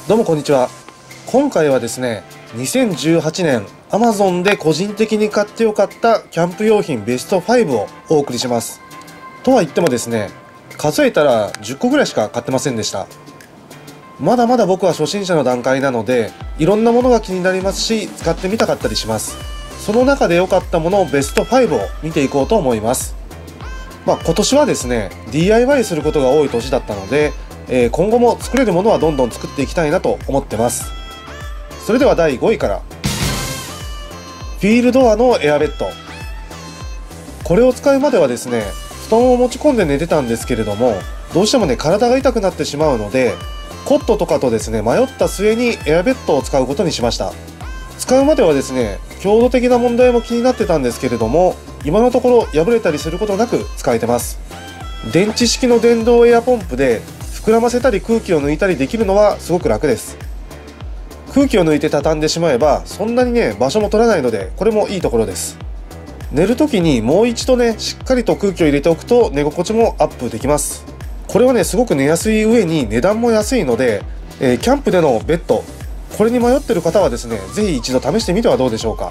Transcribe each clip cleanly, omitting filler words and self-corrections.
どうもこんにちは。今回はですね、2018年 Amazon で個人的に買ってよかったキャンプ用品ベスト5をお送りします。とは言ってもですね、数えたら10個ぐらいしか買ってませんでした。まだまだ僕は初心者の段階なので、いろんなものが気になりますし、使ってみたかったりします。その中で良かったものベスト5を見ていこうと思います。今年はですね、DIY することが多い年だったので、今後も作れるものはどんどん作っていきたいなと思ってます。それでは第5位から。フィールドアのエアベッド。これを使うまではですね、布団を持ち込んで寝てたんですけれども、どうしてもね、体が痛くなってしまうので、コットとかとですね、迷った末にエアベッドを使うことにしました。使うまではですね、強度的な問題も気になってたんですけれども、今のところ破れたりすることなく使えてます。電池式の電動エアポンプで膨らませたり空気を抜いたりできるのはすごく楽です。空気を抜いて畳んでしまえばそんなにね、場所も取らないので、これもいいところです。寝る時にもう一度ね、しっかりと空気を入れておくと寝心地もアップできます。これはね、すごく寝やすい上に値段も安いので、キャンプでのベッド、これに迷ってる方はですね、ぜひ一度試してみてはどうでしょうか。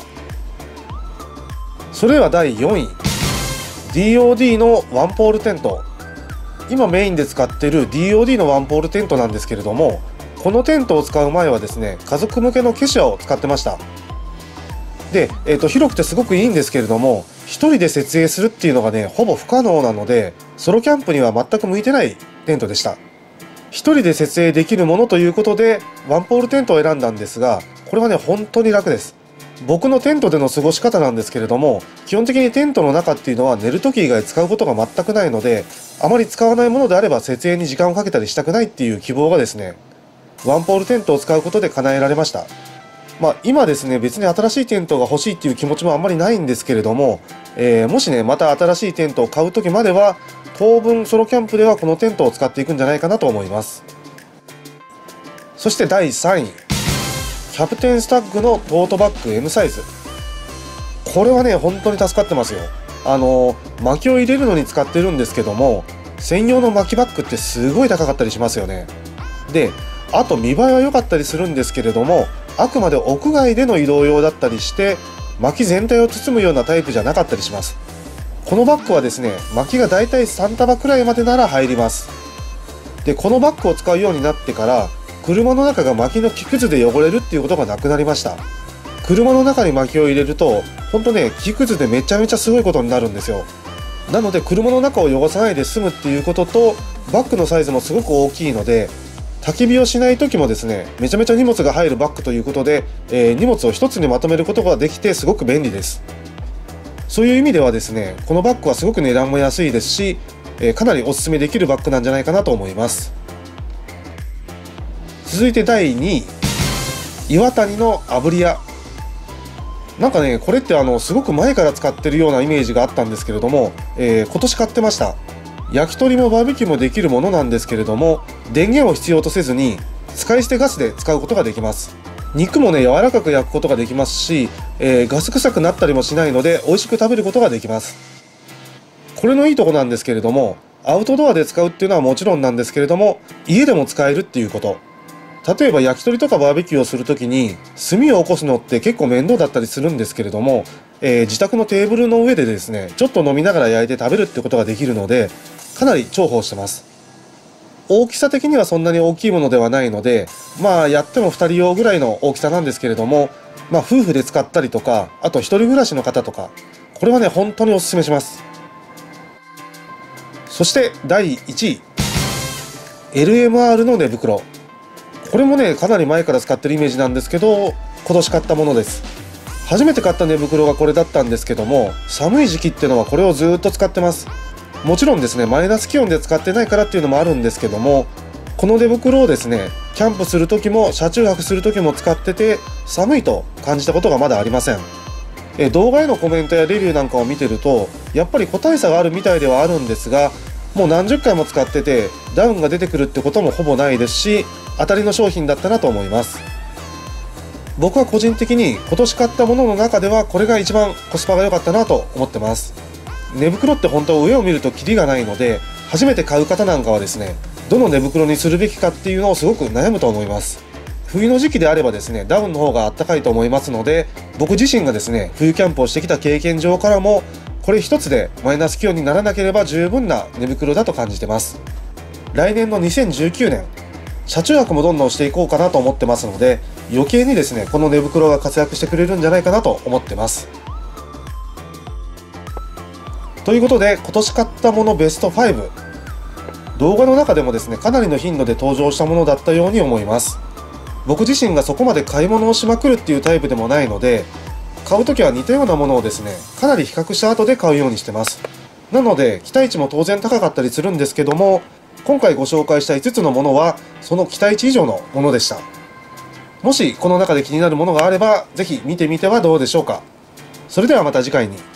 それでは第4位、 DOD のワンポールテント。今メインで使っている DOD のワンポールテントなんですけれども、このテントを使う前はですね、家族向けのケシアを使ってました。で、広くてすごくいいんですけれども、一人で設営するっていうのがね、ほぼ不可能なので、ソロキャンプには全く向いてないテントでした。一人で設営できるものということでワンポールテントを選んだんですが、これはね、本当に楽です。僕のテントでの過ごし方なんですけれども、基本的にテントの中っていうのは寝る時以外使うことが全くないので、あまり使わないものであれば設営に時間をかけたりしたくないっていう希望がですね、ワンポールテントを使うことで叶えられました。今ですね、別に新しいテントが欲しいっていう気持ちもあんまりないんですけれども、もしね、また新しいテントを買う時までは、当分ソロキャンプではこのテントを使っていくんじゃないかなと思います。そして第3位、キャプテンスタッグのトートバッグ M サイズ。これはね、本当に助かってますよ。薪を入れるのに使ってるんですけども、専用の薪バッグってすごい高かったりしますよね。で、あと見栄えは良かったりするんですけれども、あくまで屋外での移動用だったりして、薪全体を包むようなタイプじゃなかったりします。このバッグはですね、薪がだいたい3束くらいまでなら入ります。で、このバッグを使うようになってから、車の中が薪の木くずで汚れるっていうことがなくなりました。車の中に薪を入れると、ほんとね、木くずでめちゃめちゃすごいことになるんですよ。なので、車の中を汚さないで済むっていうことと、バッグのサイズもすごく大きいので、焚き火をしない時もですね、めちゃめちゃ荷物が入るバッグということで、荷物を一つにまとめることができてすごく便利です。そういう意味ではですね、このバッグはすごく値段も安いですし、かなりおすすめできるバッグなんじゃないかなと思います。続いて第2位、岩谷の炙り屋。なんかね、これってすごく前から使ってるようなイメージがあったんですけれども、今年買ってました。焼き鳥もバーベキューもできるものなんですけれども、電源を必要とせずに使い捨てガスで使うことができます。肉もね、柔らかく焼くことができますし、ガス臭くなったりもしないので美味しく食べることができます。これのいいとこなんですけれども、アウトドアで使うっていうのはもちろんなんですけれども、家でも使えるっていうこと。例えば焼き鳥とかバーベキューをするときに炭を起こすのって結構面倒だったりするんですけれども、自宅のテーブルの上でですね、ちょっと飲みながら焼いて食べるってことができるので、かなり重宝してます。大きさ的にはそんなに大きいものではないので、やっても2人用ぐらいの大きさなんですけれども、夫婦で使ったりとか、あと一人暮らしの方とか、これはね、本当におすすめします。そして第1位、LMR の寝袋。これもね、かなり前から使ってるイメージなんですけど、今年買ったものです。初めて買った寝袋がこれだったんですけども、寒い時期ってのはこれをずっと使ってます。もちろんですね、マイナス気温で使ってないからっていうのもあるんですけども、この寝袋をですね、キャンプする時も車中泊する時も使ってて、寒いと感じたことがまだありません。動画へのコメントやレビューなんかを見てると、やっぱり個体差があるみたいではあるんですが、もう何十回も使っててダウンが出てくるってこともほぼないですし、当たりの商品だったなと思います。僕は個人的に今年買ったものの中ではこれが一番コスパが良かったなと思ってます。寝袋って本当上を見るとキリがないので、初めて買う方なんかはですね、どの寝袋にするべきかっていうのをすごく悩むと思います。 冬の時期であればですね、ダウンの方があったかいと思いますので、僕自身がですね、冬キャンプをしてきた経験上からも、これ一つでマイナス気温にならなければ十分な寝袋だと感じてます。来年の2019年、車中泊もどんどんしていこうかなと思ってますので、余計にですね、この寝袋が活躍してくれるんじゃないかなと思ってます。ということで、今年買ったものベスト5。動画の中でもですね、かなりの頻度で登場したものだったように思います。僕自身がそこまで買い物をしまくるっていうタイプでもないので、買うときは似たようなものをですね、かなり比較した後で買うようにしてます。なので、期待値も当然高かったりするんですけども、今回ご紹介した5つのものは、その期待値以上のものでした。もし、この中で気になるものがあれば、ぜひ見てみてはどうでしょうか。それではまた次回に。